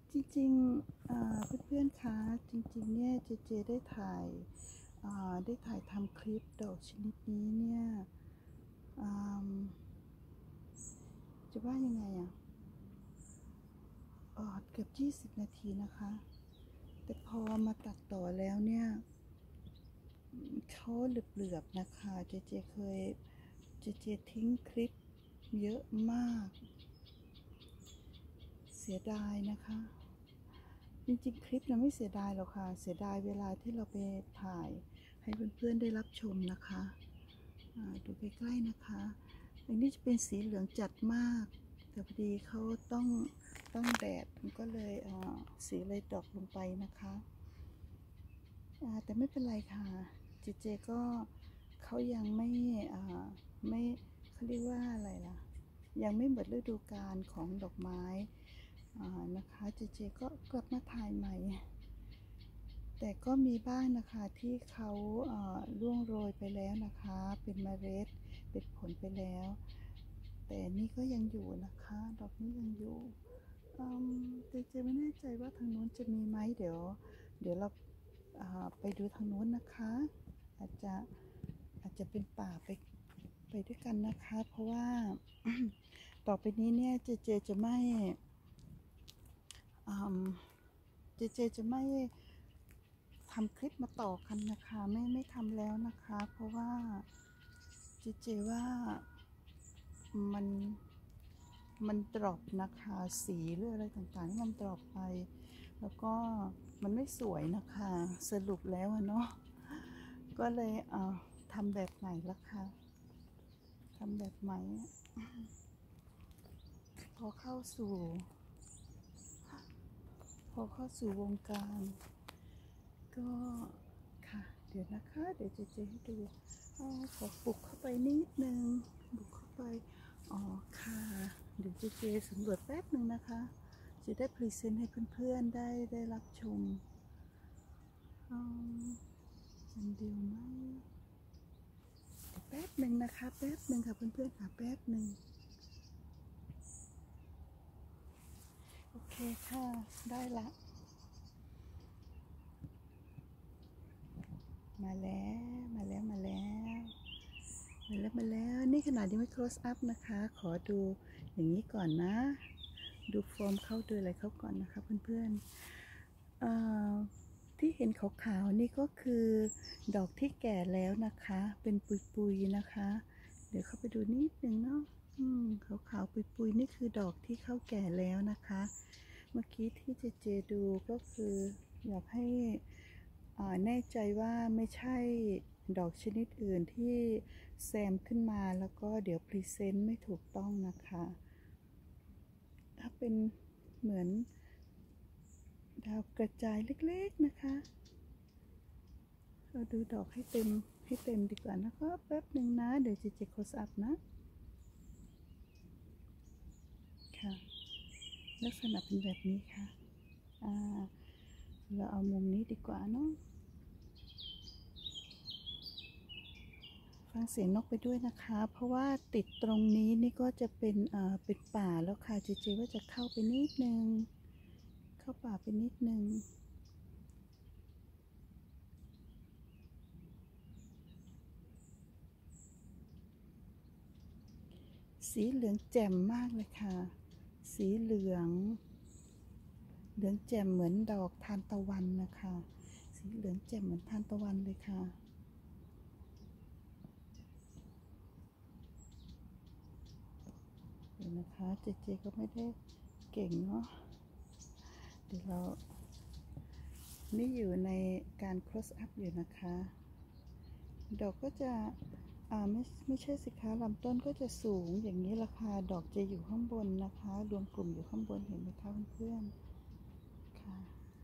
จริงๆเพื่อนๆคะจริงๆเนี่ยเจได้ถ่ายทำคลิปดอกชนิดนี้เนี่ยอ่าจะว่ายังไงเกือบ20 นาทีนะคะแต่พอมาตัดต่อแล้วเนี่ยเขาเหลือบๆนะคะเจทิ้งคลิปเยอะมากเสียดายนะคะจริงๆคลิปเราไม่เสียดายหรอกค่ะเสียดายเวลาที่เราไปถ่ายให้เพื่อนๆได้รับชมนะคะดูใกล้ๆนะคะอันนี้จะเป็นสีเหลืองจัดมากแต่พอดีเขาต้องแดดมันก็เลยสีเลยดรอปลงไปนะคะแต่ไม่เป็นไรค่ะเจก็เขายังไม่เขาเรียกว่าอะไรล่ะยังไม่หมดฤดูกาลของดอกไม้นะคะเจก็กลับมาถ่ายใหม่แต่ก็มีบ้างนะคะที่เขาร่วงโรยไปแล้วนะคะเป็นเมล็ดเป็นผลไปแล้วแต่นี่ก็ยังอยู่นะคะดอกนี้ยังอยู่เจไม่แน่ใจว่าทางนู้นจะมีไหมเดี๋ยวเราไปดูทางนู้นนะคะอาจจะเป็นป่าไปด้วยกันนะคะเพราะว่าต่อไปนี้เนี่ยเจจะไม่จะไม่ทำคลิปมาต่อกันนะคะไม่ทำแล้วนะคะเพราะว่าเจว่ามันดรอปนะคะสีหรืออะไรต่างๆที่มันดรอปไปแล้วก็มันไม่สวยนะคะสรุปแล้วเนาะก็เลยทำแบบใหม่ละค่ะทำแบบใหม่พอเข้าสู่วงการก็ค่ะเดี๋ยวนะคะเดี๋ยวเจให้ดูขอบุกเข้าไปนิดนึงบุกเข้าไปค่ะเดี๋ยวเจสำรวจแป๊บหนึ่งนะคะจะได้พรีเซนต์ให้เพื่อนๆได้รับชมอันเดียวไหมแป๊บหนึ่งนะคะแป๊บหนึ่งค่ะเพื่อนๆค่ะแป๊บหนึ่งโอเคค่ะได้ละมาแล้วนี่ขนาดยังไม่ close up นะคะขอดูอย่างนี้ก่อนนะดูโฟมเข้าดูอะไรเข้าก่อนนะคะเพื่อนๆที่เห็นขาวๆนี่ก็คือดอกที่แก่แล้วนะคะเป็นปุยๆนะคะเดี๋ยวเข้าไปดูนิดนึงเนาะขาวๆปุยๆนี่คือดอกที่เข้าแก่แล้วนะคะเมื่อกี้ที่เจดูก็คืออยากให้แน่ใจว่าไม่ใช่ดอกชนิดอื่นที่แซมขึ้นมาแล้วก็เดี๋ยวพรีเซนต์ไม่ถูกต้องนะคะถ้าเป็นเหมือนดาวกระจายเล็กๆนะคะเราดูดอกให้เต็มดีกว่านะคะแป๊บหนึ่งนะเดี๋ยวจะโคสอัพนะค่ะลักษณะเป็นแบบนี้ค่ะเราเอามุมนี้ดีกว่าเนาะฟังเสียงนกไปด้วยนะคะเพราะว่าติดตรงนี้นี่ก็จะเป็นป่าแล้วค่ะเจว่าจะเข้าไปนิดนึงเข้าป่าไปนิดนึงสีเหลืองแจ่มมากเลยค่ะสีเหลืองแจ่มเหมือนดอกทานตะวันนะคะสีเหลืองแจ่มเหมือนทานตะวันเลยค่ะเดี๋ยวนะคะเจก็ไม่ได้เก่งเนาะเดี๋ยวเรานี่อยู่ในการ close up อยู่นะคะดอกก็จะไม่ใช่สิคะลำต้นก็จะสูงอย่างนี้ราคาดอกจะอยู่ข้างบนนะคะรวมกลุ่มอยู่ข้างบนเห็นไหมคะเพื่อนๆค่ะ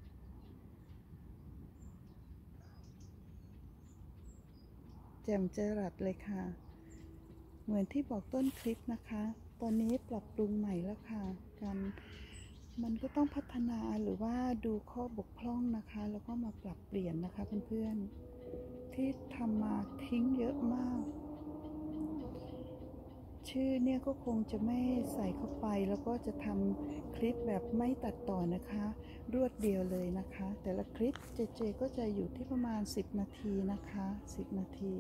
แจ่มจรัสเลยค่ะเหมือนที่บอกต้นคลิปนะคะตอนนี้ปรับปรุงใหม่แล้วค่ะมันก็ต้องพัฒนาหรือว่าดูข้อบกพร่องนะคะแล้วก็มาปรับเปลี่ยนนะคะเพื่อนๆที่ทำมาทิ้งเยอะมากชื่อเนี่ยก็คงจะไม่ใส่เข้าไปแล้วก็จะทำคลิปแบบไม่ตัดต่อนะคะรวดเดียวเลยนะคะแต่ละคลิปเจก็จะอยู่ที่ประมาณ10 นาทีนะคะ10 นาที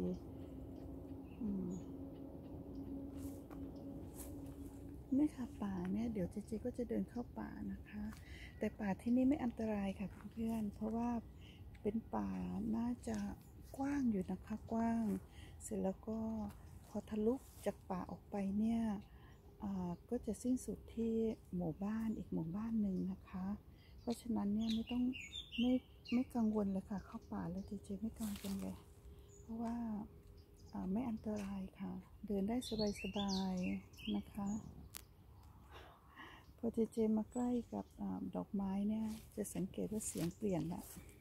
นี่ค่ะป่าเนี่ยเดี๋ยวเจก็จะเดินเข้าป่านะคะแต่ป่าที่นี่ไม่อันตรายค่ะเพื่อนๆเพราะว่าเป็นป่าน่าจะกว้างอยู่นะคะกว้างเสร็จแล้วก็พอทะลุจากป่าออกไปเนี่ยก็จะสิ้นสุดที่หมู่บ้านอีกหมู่บ้านหนึ่งนะคะเพราะฉะนั้นเนี่ยไม่กังวลเลยค่ะเข้าป่าแล้วเจไม่กังวลเลยเพราะว่าไม่อันตรายค่ะเดินได้สบายๆนะคะพอเจมาใกล้กับดอกไม้เนี่ยจะสังเกตว่าเสียงเปลี่ยนละ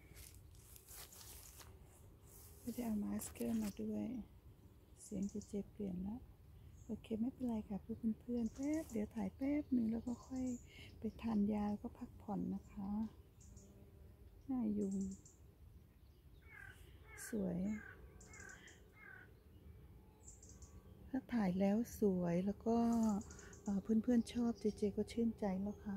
ไม่ได้เอามาสเกอร์มาด้วยเสียงเจเปลี่ยนละโอเคไม่เป็นไรค่ะเพื่อนแป๊บเดี๋ยวถ่ายแป๊บหนึ่งแล้วก็ค่อยไปทานยาก็พักผ่อนนะคะน่ายุงสวยถ้าถ่ายแล้วสวยแล้วก็เพื่อนชอบเจก็ชื่นใจแล้วค่ะ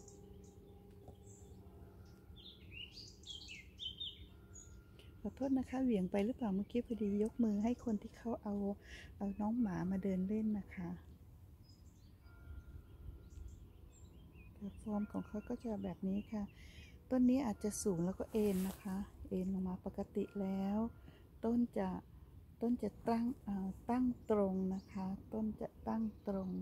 ขอโทษนะคะเหวี่ยงไปหรือเปล่าเมื่อกี้พอดียกมือให้คนที่เขาเอาน้องหมามาเดินเล่นนะคะฟอร์มของเขาก็จะแบบนี้ค่ะต้นนี้อาจจะสูงแล้วก็เอ็นนะคะเอ็นลงมาปกติแล้วต้นจะตั้งตรงนะคะต้นจะตั้งตรง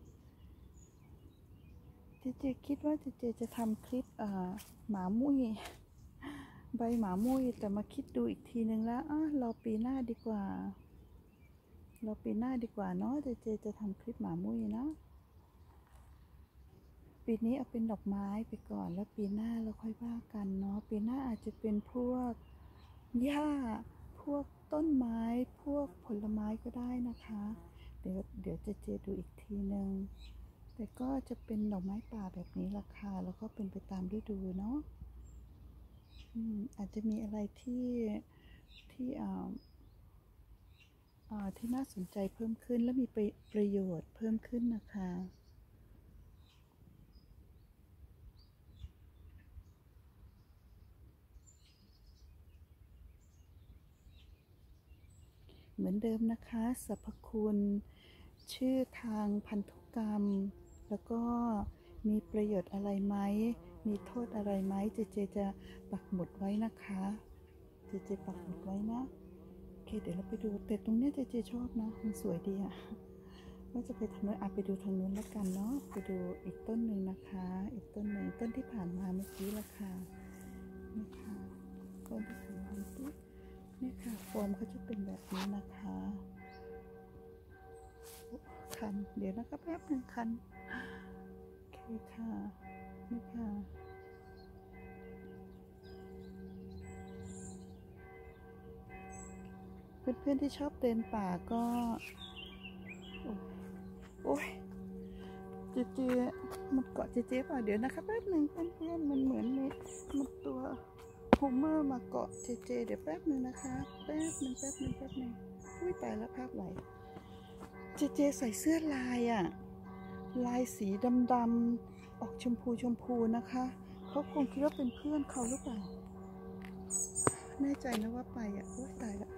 เจคิดว่าเจจะทำคลิปหมามุ้ยใบหมามุ้ยแต่มาคิดดูอีกทีนึงแล้วรอปีหน้าดีกว่าเนาะเจจะทำคลิปหมามุ้ยนะปีนี้เอาเป็นดอกไม้ไปก่อนแล้วปีหน้าเราค่อยว่ากันเนาะปีหน้าอาจจะเป็นพวกหญ้าพวกต้นไม้พวกผลไม้ก็ได้นะคะเดี๋ยวเจดูอีกทีนึงแต่ก็จะเป็นดอกไม้ป่าแบบนี้ราคาแล้วก็เป็นไปตามฤดูเนาะอาจจะมีอะไรที่น่าสนใจเพิ่มขึ้นและมีประโยชน์เพิ่มขึ้นนะคะเหมือนเดิมนะคะสรรพคุณชื่อทางพันธุกรรมแล้วก็มีประโยชน์อะไรไหมมีโทษอะไรไหมเจจะปักหมุดไว้นะคะเจปักหมุดไว้นะโอเคเดี๋ยวเราไปดูแต่ตรงนี้เจชอบนะมันสวยดีอ่ะว่าจะไปทางนู้นไปดูทางนู้นแล้วกันเนาะไปดูอีกต้นหนึ่งนะคะอีกต้นหนึ่งต้นที่ผ่านมาเมื่อกี้ละค่ะนี่ค่ะต้นที่ผ่านมาเมื่อกี้นี่ค่ะฟอร์มเขาจะเป็นแบบนี้นะคะคันเดี๋ยวนะคะแป๊บหนึ่งคันโอเคค่ะนี่ค่ะเพื่อนๆที่ชอบเดินป่าก็โอ้ยเจมันเกาะเจป่ะเดี๋ยวนะคะแป๊บหนึ่งเพื่อนๆมันเหมือนมันตัวโฮเมอร์มาเกาะเดี๋ยวแป๊บหนึ่งนะคะแป๊บหนึ่งอุ้ยตายแล้วภาพไหลเจใส่เสื้อลายลายสีดำๆออกชมพูนะคะเขาคงคิดว่าเป็นเพื่อนเขาหรือเปล่าแน่ใจนะว่าไปโอ้ยตายแล้ว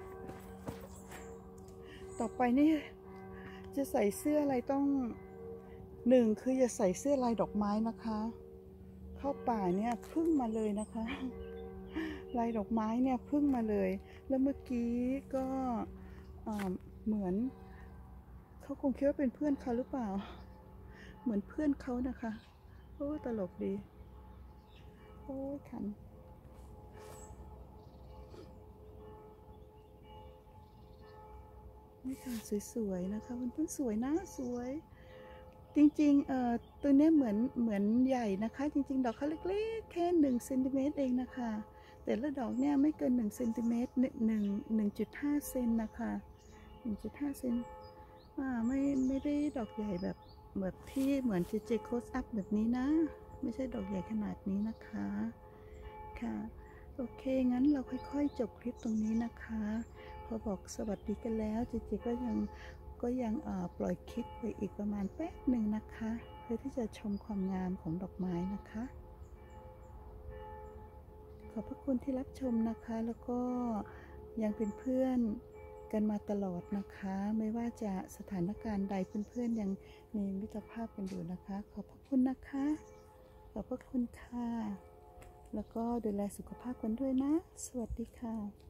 ต่อไปนี่จะใส่เสื้ออะไรต้อง1คืออย่าใส่เสื้อลายดอกไม้นะคะเข้าป่าเนี่ยพึ่งมาเลยนะคะลายดอกไม้เนี่ยพึ่งมาเลยแล้วเมื่อกี้ก็เหมือนเขาคงคิดว่าเป็นเพื่อนเขาหรือเปล่าเหมือนเพื่อนเขานะคะโอ้ตลกดีโอ้ยคันนี่ค่ะสวยๆนะคะมันเพิ่งสวยนะสวยจริงๆตัวนี้เหมือนใหญ่นะคะจริงๆดอกเขาเล็กๆแค่1 เซนติเมตรเองนะคะแต่ละดอกเนี่ยไม่เกิน1 เซนติเมตร1.5 เซนนะคะ1.5 เซนไม่ได้ดอกใหญ่แบบที่เหมือนเจโคสอัพแบบนี้นะไม่ใช่ดอกใหญ่ขนาดนี้นะคะค่ะโอเคงั้นเราค่อยๆจบคลิปตรงนี้นะคะพอบอกสวัสดีกันแล้วเจก็ยังก็ยังปล่อยคลิปไปอีกประมาณแป๊บหนึ่งนะคะเพื่อที่จะชมความงามของดอกไม้นะคะขอบพระคุณที่รับชมนะคะแล้วก็ยังเป็นเพื่อนกันมาตลอดนะคะไม่ว่าจะสถานการณ์ใดเพื่อนๆยังมีมิตรภาพกันอยู่นะคะขอบพระคุณนะคะขอบพระคุณค่ะแล้วก็ดูแลสุขภาพกันด้วยนะสวัสดีค่ะ